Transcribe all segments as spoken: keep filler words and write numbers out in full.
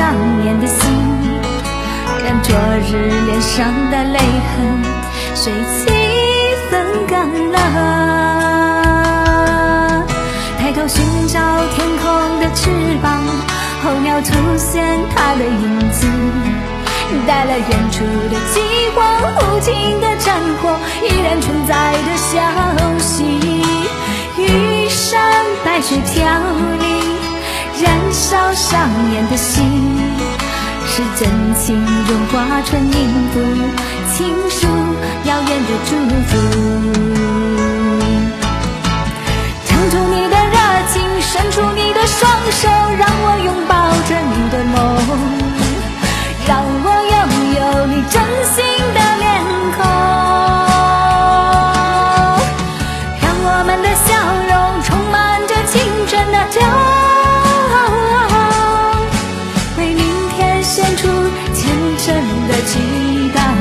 少年的心，让昨日脸上的泪痕水汽风干了。抬头寻找天空的翅膀，候鸟出现它的影子，带来远处的饥荒，无情的战火依然存在的消息。玉山白雪飘零，燃烧少年的心，是真情融化成音符，倾诉遥远的祝福。唱出你的热情，伸出你的双手，让我拥抱着你的梦，让我拥有你真心的脸孔，让我们的笑容充满着青春的骄傲，为明天献出虔诚的祈祷。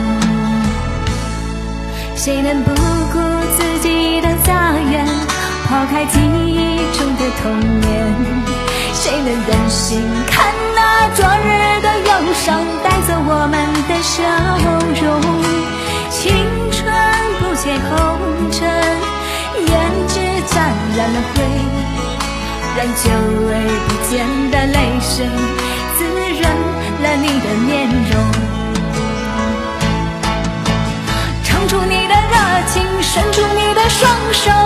谁能不顾自己的家园，抛开记忆中的童年？谁能忍心看那昨日的忧伤带走我们的笑容？青春不解红尘，胭脂沾染了灰，让久违不见的泪水滋润了你的面容。唱出你的热情，伸出你的双手，